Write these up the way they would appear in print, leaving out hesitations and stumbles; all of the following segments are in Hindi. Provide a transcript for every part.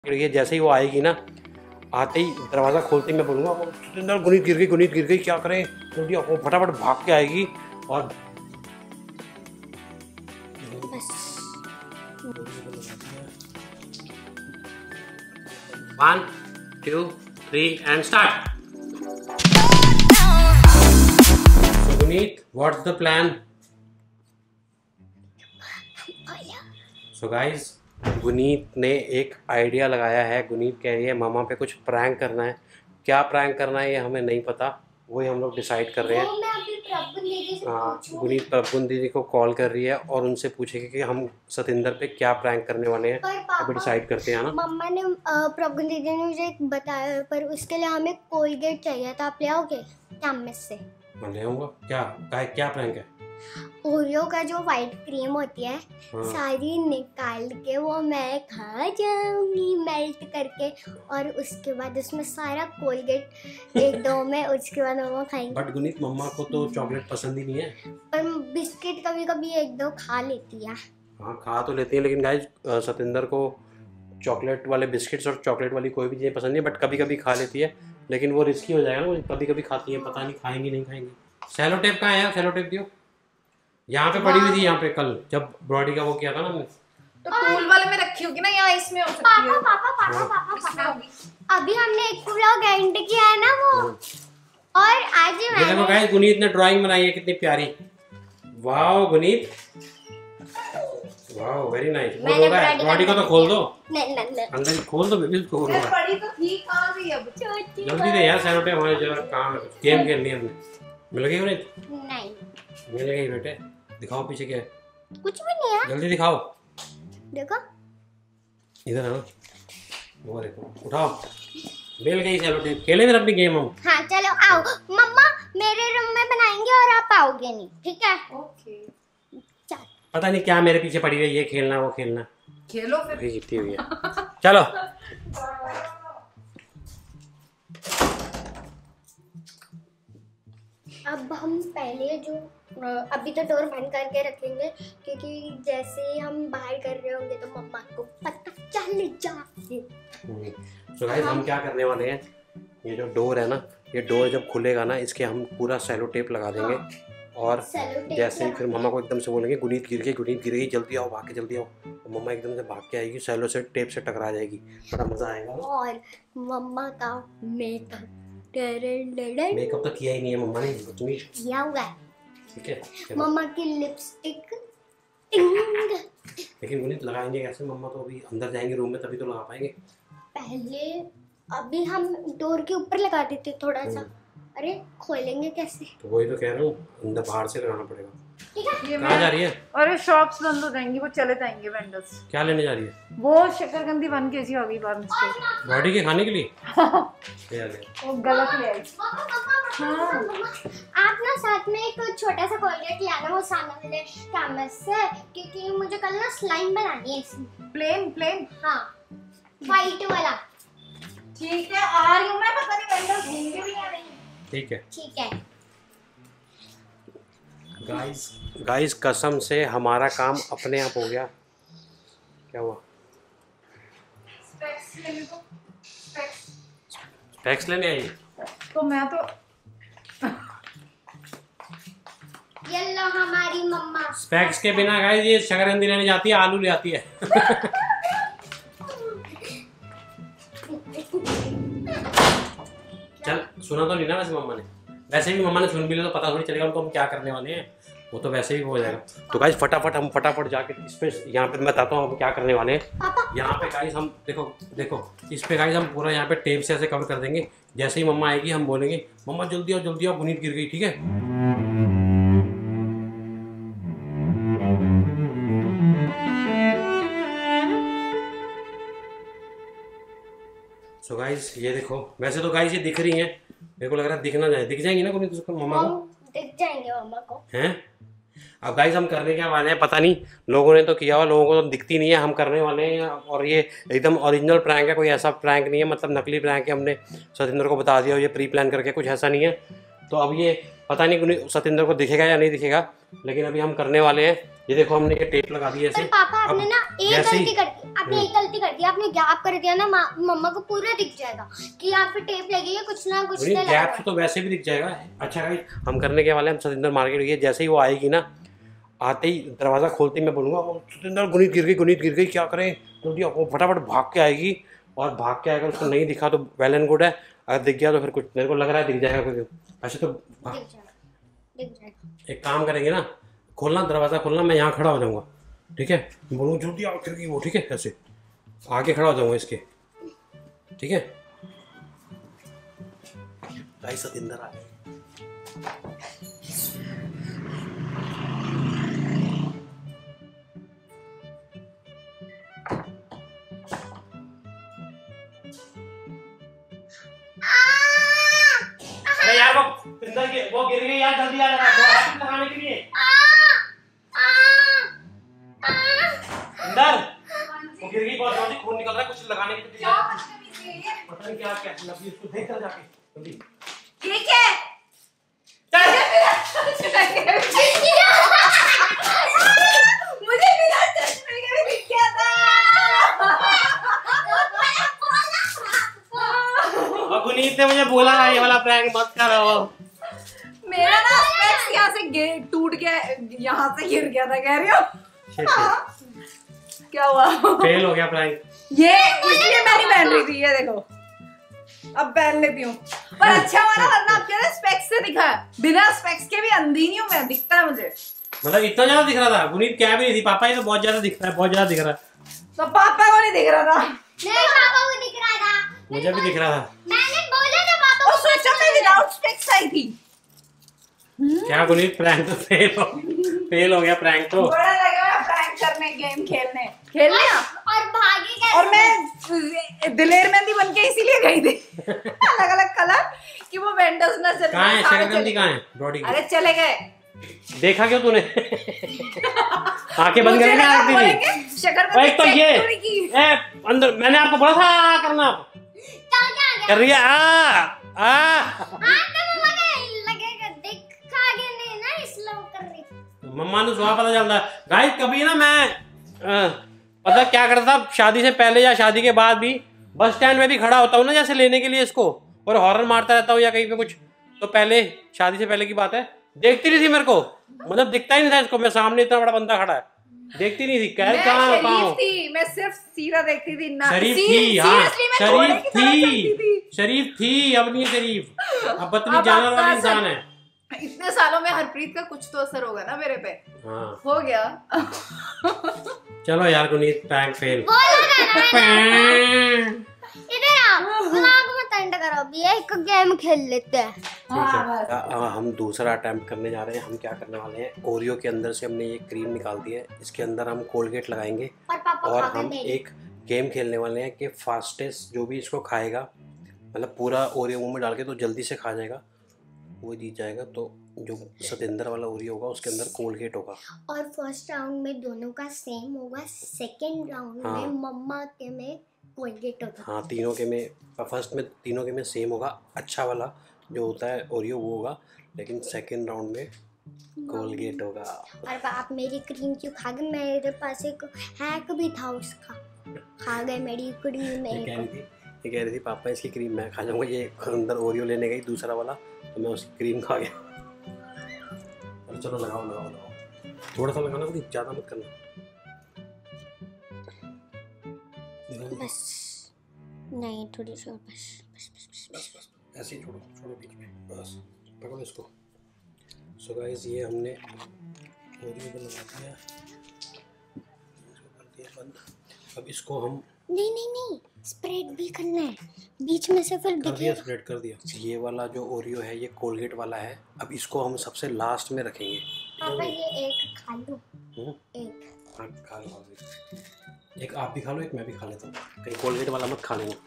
ये जैसे ही वो आएगी ना, आते ही दरवाज़ा खोलते ही मैं बोलूँगा सतिंदर गुनीत गिर गई क्या करें जल्दी। वो फटाफट भाग के आएगी और one two three and start. Guneet, what's the plan? So guys, Guneet ने एक आइडिया लगाया है। गुनीत कह रही है मामा पे कुछ प्रैंक करना है। क्या प्रैंक करना है ये हमें नहीं पता, वही हम लोग डिसाइड कर रहे हैं। हाँ, गुनीत प्रभुन दीदी को कॉल कर रही है और उनसे पूछेगी कि हम सतिंदर पे क्या प्रैंक करने वाले हैं। अभी डिसाइड करते हैं ना। मम्मा ने प्रभुन दीदी ने मुझे बताया, पर उसके लिए हमें कोलगेट चाहिए था। आप ले आओगे कैम्पस से? मैं ले आऊँगा। क्या प्रैंक है? ओरियो का जो व्हाइट क्रीम होती है, हाँ। सारी निकाल के वो मैं खा जाऊंगी मेल्ट करके, और उसके बाद उसमें सारा कोलगेट एक दो में उसके बाद मम्मा खाएंगे। बट गुनीत, मम्मा को तो चॉकलेट पसंद ही नहीं है। पर बिस्किट कभी कभी एक दो खा लेती है। हाँ, खा तो लेती है, लेकिन गाइस सतिंदर को चॉकलेट वाले बिस्किट्स और चॉकलेट वाली कोई भी चीज़ पसंद नहीं है। बट कभी कभी खा लेती है, लेकिन वो रिस्की हो जाएगा ना। वो कभी कभी खाती है, पता नहीं खाएंगी नहीं खाएंगी। सेलो टेप कहाँ है? सेलो टेप दियो। यहाँ पे पड़ी हुई थी, यहाँ पे कल जब बॉडी का वो किया था ना हमने। तो टूल वाले में रखी होगी ना, यहाँ इसमें हो सकती है। पापा अभी हमने एक व्लॉग एंड किया है ना वो, और आज ये देखो गाइस, गुनीत ने ड्राइंग बनाई है कितनी प्यारी। Wow Guneet, wow very nice. वो हो रहा है, बॉडी को तो खोल दो। नहीं अंदर खोल दो बेबी, उसको खोल दो। बड़ी तो थी, कहाँ गई अब? जल्दी दे यार, सेलो टेप हमारे जरा काम है। गेम खेलनी है हमने। मिल गई गुनीत? नहीं, मिल गई बेटे। दिखाओ पीछे क्या है। कुछ भी नहीं है। जल्दी दिखाओ। देखो इधर है ना, वो देखो, उठाओ। मिल गई सेलो टेप। खेले फिर अपनी गेम हम। हाँ चलो आओ। मम्मा मेरे रूम में बनाएंगे और आप आओगे नहीं, ठीक है? ओके, चल। पता नहीं क्या मेरे पीछे पड़ी हुई है, ये खेलना वो खेलना। खेलो फिर। अभी जीती हुई है। चलो अब हम पहले जो अभी तो डोर बंद करके रखेंगे, क्योंकि जैसे ही हम बाहर कर रहे होंगे तो मम्मा को पता चल जाए। तो गाइस, हम क्या करने वाले हैं, ये जो डोर है ना, ये डोर जब खुलेगा ना, इसके हम पूरा सेलो टेप लगा देंगे। और जैसे ही फिर मम्मा को एकदम से बोलेंगे गुनीत गिर गई, जल्दी आओ, भाग के जल्दी आओ। तो मम्मा एकदम से भाग के आएगी, सेलो से टेप से टकरा जाएगी। बड़ा मजा आएगा। और मम्मा का मेकअप मेकअप तो किया ही नहीं है मम्मा ने, बदतमीज। किया हुआ है। ठीक है, मम्मा की लिपस्टिक लेकिन गुनीत लगाएंगे कैसे? मम्मा तो अभी अंदर जाएंगे रूम में, तभी तो लगा पाएंगे। पहले अभी हम डोर के ऊपर लगा देते थोड़ा सा। अरे खोलेंगे कैसे? तो वही तो कह रहा हूँ, अंदर बाहर से लगाना पड़ेगा। ठीक है। ये कहाँ जा रही है? अरे शॉप्स बंद हो जाएंगी, वो चले जाएंगे वेंडर्स। क्या लेने जा रही है? वो शकरकंदी 1 kg आ गई बार मिस्टेक। बॉडी के खाने के लिए? वो गलत ले आई। आप ना साथ में एक छोटा सा कोलगेट ले आना, वो सामने वाले कैमस से, क्योंकि मुझे कल ना स्लाइम बनानी है इसमें। प्लेन। हाँ, व्हाइट वाला। ठीक है, आ रही हूँ मैं। पता नहीं वेंडर्स होंगे भी या नहीं। ठीक है। ठीक है गाइस, कसम से हमारा काम अपने आप हो गया। क्या हुआ? स्पेक्स लेने को। स्पेक्स लेने आई? तो मैं तो ये लो हमारी मम्मा। स्पेक्स के बिना गाइस ये शकरकंदी लेने जाती है, आलू ले आती है। चल, सुना तो नहीं ना वैसे मम्मा ने? वैसे भी मम्मा ने सुन भी लिया तो पता थोड़ी चलेगा उनको हम क्या करने वाले हैं। वो तो वैसे ही हो जाएगा। तो गाइस फटाफट जाके इस पे, यहाँ पे मैं बताता हूँ हम क्या करने वाले हैं। यहाँ पे गाइस हम देखो इस पे गाइस हम पूरा यहाँ पे टेप से ऐसे कवर कर देंगे। जैसे ही मम्मा आएगी हम बोलेंगे मम्मा जल्दी आओ, गुनीत गिर गई। ठीक है? सो गाइस ये देखो, वैसे तो गाइस ये दिख रही हैं, मेरे को लग रहा है दिख जाएंगी ना गुनीत उसको, मम्मा को। दिख जाएंगे मम्मा को। हैं? अब गाइस हम करने क्या वाले हैं पता नहीं, लोगों ने तो किया हुआ, लोगों को तो दिखती नहीं है। हम करने वाले हैं, और ये एकदम ओरिजिनल प्रैंक है, कोई ऐसा प्रैंक नहीं है, मतलब नकली प्रैंक है। हमने सतिंदर को बता दिया, ये प्री प्लान करके, कुछ ऐसा नहीं है। तो अब ये पता नहीं सतिंदर को दिखेगा या नहीं दिखेगा, लेकिन अभी हम करने वाले हैं। ये देखो हमने ये टेप लगा दी ऐसे। पर पापा आपने ना एक गलती कर दी, आपने गैप कर दिया ना, मम्मा को पूरा दिख जाएगा कि यहाँ पे टेप लगी है, कुछ ना कुछ तो गैप तो वैसे भी दिख जाएगा। अच्छा भाई हम करने के वाले, हम सतिंदर मार्केट गए, जैसे ही वो आएगी ना, आते ही दरवाज़ा खोलते ही मैं बोलूँगा सतिंदर गुनीत गिर गई, क्या करें जल्दी। वो फटाफट भाग के आएगी, और भाग के आएगा, उसको नहीं दिखा तो वेल एंड गुड है, अगर दिख गया तो फिर कुछ मेरे को लग रहा है दिख जाएगा, क्योंकि ऐसे तो दिख जाएगा। एक काम करेंगे ना, खोलना दरवाज़ा खोलना, मैं यहाँ खड़ा हो जाऊँगा, ठीक है, बोलूँ जल्दी आओ खिड़की वो, ठीक है, ऐसे आके खड़ा हो जाऊँगा इसके, ठीक है। भाई सतिंदर आ गए। अरे यार वो गिर गई यार, जल्दी आ जरा हाथ लगाने के लिए। अंदर वो गिर गई, बहुत जल्दी खून निकल रहा है, कुछ लगाने के लिए पता नहीं क्या क्या लगी, उसको देख कर जाके जल्दी। ठीक है मुझे बिना चश्मे के भी दिख गया था। गुनीत ने मुझे बोला ये वाला प्रैंक मत करो। मेरा ना स्पेक्स यहाँ से टूट गया, यहाँ से गिर गया था, कह रही हो क्या हुआ? फेल हो गया प्रैंक। ये इसलिए मैं नहीं पहन रही थी, ये देखो अब पहन लेती हूँ, पर अच्छा वाला, वरना आप कह रहे स्पेक्स से दिखा है, बिना स्पेक्स के भी अंधी नहीं हूँ मैं, दिखता है मुझे। मतलब इतना ज्यादा दिख रहा था? गुनीत क्या भी नहीं थी, पापा ही तो बहुत ज्यादा दिख रहा है, बहुत ज्यादा दिख रहा है। तो पापा को नहीं दिख रहा था? नहीं, पापा को दिख रहा था, मुझे भी दिख रहा था। मैंने बोला था पापा को। सोचा मैं विदाउट स्पेक्स आई थी। क्या गुनीत, प्रैंक तो फेल हो गया प्रैंक तो। बड़ा लगा प्रैंक करने, गेम खेलने और भागी कैसे? और मैं दिलेर मेहंदी बन के इसीलिए गई थी अलग अलग कलर कि वो वेंडर्स ना चले। कहाँ है शकरकंदी, कहाँ है बॉडी? अरे चले गए। देखा क्यों तूने? आंखें बंद करके आ रही थी। शकरकंदी एक तो ये अंदर मैंने आपको बोला था करना, आप कर रही है। मम्मा ने सुबह पता चलता है गाइस, कभी ना मैं पता क्या करता था, शादी से पहले या शादी के बाद भी बस स्टैंड में भी खड़ा होता हूँ ना, जैसे लेने के लिए इसको, और हॉर्न मारता रहता हूँ या कहीं पे कुछ, तो पहले शादी से पहले की बात है, देखती नहीं थी मेरे को, मतलब दिखता ही नहीं था इसको, मैं सामने इतना बड़ा बंदा खड़ा है, देखती नहीं थी। कहाँ थी, मैं सिर्फ सीरा देखती थी ना। शरीफ थी, हाँ शरीफ थी, अब नहीं शरीफ, अब बदतमीज जानवर वाली इंसान है। इतने सालों में हरप्रीत का कुछ तो असर होगा ना मेरे पे। हाँ हो गया। चलो यार गुनीत, प्रैंक फेल। इधर आओ, व्लॉग मत एंड करो, अभी एक गेम खेल लेते हैं। अब हम दूसरा अटेम्प्ट करने जा रहे हैं। हम क्या करने वाले हैं, ओरियो के अंदर से हमने ये क्रीम निकाल दी है, इसके अंदर हम कोलगेट लगाएंगे और हम एक गेम खेलने वाले हैं कि फास्टेस्ट जो भी इसको खाएगा, मतलब पूरा ओरियो मुंह में डाल के तो जल्दी से खा जाएगा, वो जीत जाएगा। तो जो सतिंदर वाला ओरियो होगा उसके अंदर कोलगेट होगा, और फर्स्ट राउंड में दोनों का सेम होगा, सेकंड राउंड में मम्मा के में कोलगेट होगा। हाँ तीनों के में, फर्स्ट में तीनों के में सेम होगा, अच्छा वाला जो होता है ओरियो वो होगा, लेकिन सेकंड राउंड में कोलगेट होगा। और आप मेरी क्रीम क्यों खा गए? मेरे पास एक हैक भी था उसका, खा गए मेरी क्रीम। ये कह रही थी पापा इसकी क्रीम मैं खा जाऊंगा, ये अंदर ओरियो लेने गई दूसरा वाला, तो मैं उसकी क्रीम खा गया। चलो लगाओ लगाओ लगाओ, थोड़ा सा लगाना, कुछ ज़्यादा मत करना। बस नहीं, थोड़ी सी और, बस बस बस बस बस बस ऐसे ही छोड़ो छोड़ो बीच में, बस पकड़ो इसको। सो गाइस ये हमने ओरियो बना दिया, कर दिया बंद। अब इसको हम नहीं स्प्रेड भी करना है बीच में से, फिर कर दिया, स्प्रेड कर दिया। ये वाला जो ओरियो है ये कोलगेट वाला है, अब इसको हम सबसे लास्ट में रखेंगे। पापा ये एक खा लो, एक खा लो, एक आप भी खा लो, एक मैं भी खा लेता हूँ, कहीं कोलगेट वाला मत खा लेना।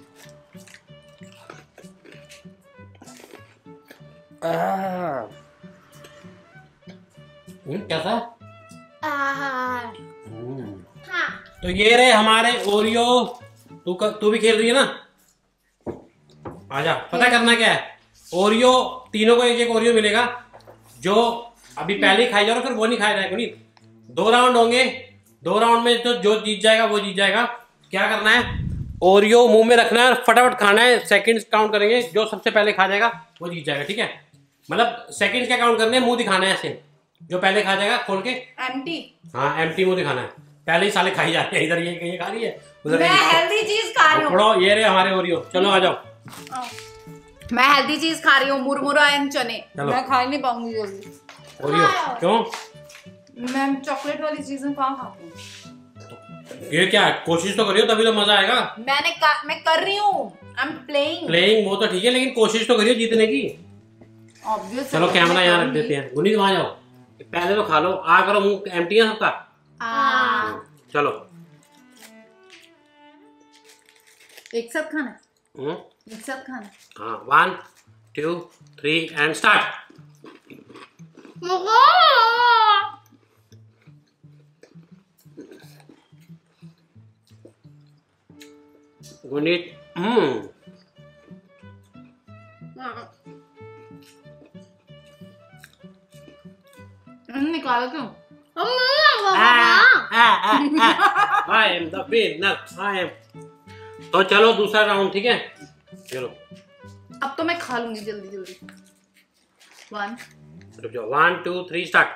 कैसा? हाँ। तो ये रहे हमारे ओरियो। तू भी खेल रही है ना, आजा। पता करना क्या है, ओरियो तीनों को एक एक ओरियो मिलेगा, जो अभी पहले ही खाई जाओ, फिर वो नहीं खाया जाएगा। नहीं, 2 राउंड होंगे, 2 राउंड में तो जो जीत जाएगा वो जीत जाएगा। क्या करना है, ओरियो मुंह में रखना है, फटाफट खाना है, सेकंड्स काउंट करेंगे, जो सबसे पहले खा जाएगा वो जीत जाएगा, ठीक है? मतलब सेकंड्स क्या काउंट करने हैं, मुंह दिखाना है ऐसे, जो पहले खा जाएगा खोल के। एम्प्टी। हाँ एम्प्टी मुंह दिखाना है, पहले ही साले खाई जा रहे हैं, इधर ये खा रही है, उधर मैं हेल्दी चीज खा रही हूँ। ये रहे हमारे ओरियो, चलो आ जाओ। मैं हेल्दी चीज खा रही हूँ, मुरमुरा एंड चने। मैं खा ही नहीं पाऊंगी जल्दी ओरियो। क्यों? मैं चॉकलेट वाली चीजें कहाँ खाती हूँ? ये क्या, कोशिश तो करियो तभी तो मजा आएगा। मैं कर रही हूँ, आई एम प्लेइंग। वो तो ठीक है, लेकिन कोशिश तो करियो जीतने की। चलो कैमरा यहाँ रख देते हैं, गुनीत वहां जाओ, पहले तो खा लो, आ करो, मुंह एम्प्टी है सबका। चलो एक साथ खाना, एक साथ खाना। हाँ 1 2 3 एंड स्टार्ट। गुनीत निकालो क्यों? I am the winner, I am। तो चलो दूसरा राउंड, ठीक है? चलो अब तो मैं खा लूंगी जल्दी जल्दी। 1 2 3 स्टार्ट।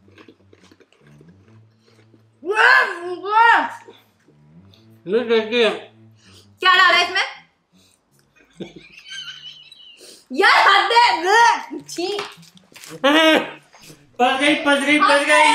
क्या डाला इसमें? यार हद है। छी। पच गई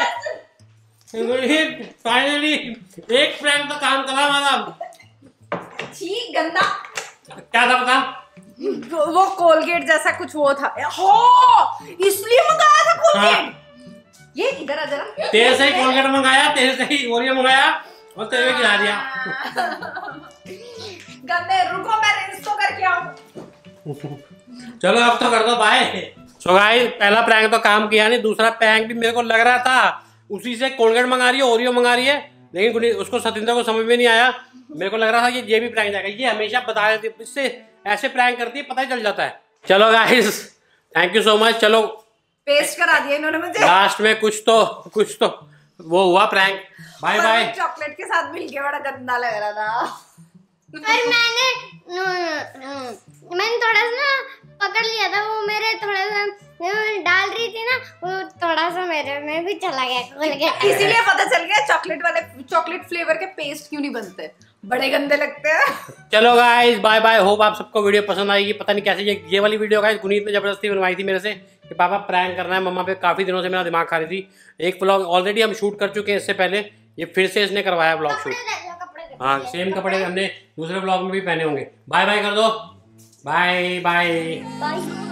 ये। फाइनली एक प्रैंक तो काम करा हमारा। छी गंदा। क्या था बता? वो कोलगेट जैसा कुछ वो था। हो इसलिए मंगाया था कोलगेट। हाँ। ये इधर आ जरा। तेरे से ही कोलगेट मंगाया, तेरे से ही ओरियो मंगाया और तेरे में गिरा दिया। गंदे, रुको मैं रिंस तो करके आऊं। चलो अब तो कर दो बाय। सो गाइस पहला प्रैंक तो काम किया नहीं, दूसरा प्रैंक भी मेरे को लग रहा था उसी से कोलगेट मंगा रही है, ओरियो मंगा रही है, लेकिन उसको सतिंद्र को समझ में नहीं आया। मेरे को लग रहा था कि ये भी प्रैंक जाएगा, ये हमेशा बता देती है, इससे ऐसे प्रैंक करती है पता ही चल जाता है। चलो guys thank you so much. चलो पेस्ट करा दिया इन्होंने मुझे। लास्ट में कुछ तो वो हुआ प्रैंक। Bye bye. चॉकलेट के साथ मिलके बड़ा गंदा लग रहा था। पर मैंने थोड़ा सा ना पकड़ लिया था, वो मेरे थोड़ा सा डाल रही थी ना, वो थोड़ा सा मेरे में भी चला गया। इसीलिए पता चल गया चॉकलेट फ्लेवर के पेस्ट क्यों नहीं बनते, बड़े गंदे लगते हैं। चलो गाइस बाय बाय, होप आप सबको वीडियो पसंद आएगी। पता नहीं कैसे ये वाली वीडियो गाइस गुनीत ने जबरदस्ती बनवाई थी मेरे से कि पापा प्रैंक करना है मम्मा पे, काफी दिनों से मेरा दिमाग खा रही थी। एक व्लॉग ऑलरेडी हम शूट कर चुके हैं इससे पहले, ये फिर से इसने करवाया व्लॉग शूट। हाँ सेम कपड़े हमने दूसरे व्लॉग में भी पहने होंगे। बाय बाय कर दो, बाय बाय।